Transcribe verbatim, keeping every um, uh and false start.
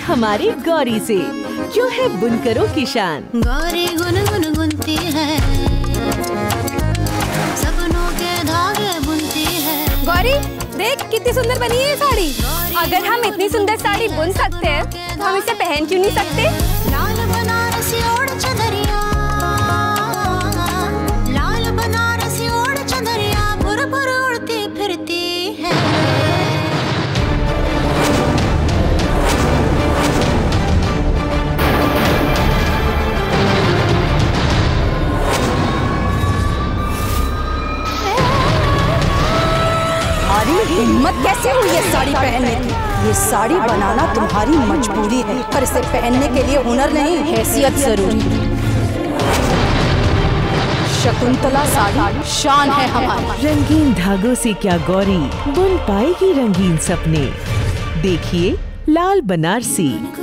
हमारी गौरी से, जो है बुनकरों की शान। गौरी गुन गुन गुनती है, सपनों के धागे बुनती है। गौरी देख कितनी सुंदर बनी है ये साड़ी। अगर हम इतनी सुंदर साड़ी बुन सकते हैं तो हम इसे पहन क्यों नहीं सकते? लाल बनारसी ओढ़ चदरिया, लाल बनारसी ओढ़ चदरिया, पुर पुर उड़ती फिरती है। तुम्हारी हिम्मत कैसे हुई ये साड़ी पहनने की? ये साड़ी बनाना तुम्हारी मजबूरी है, पर इसे पहनने के लिए हुनर नहीं, हैसियत जरूरी है। शकुंतला साड़ी शान है हमारी। रंगीन धागों से क्या गौरी बुन पाएगी रंगीन सपने। देखिए लाल बनारसी।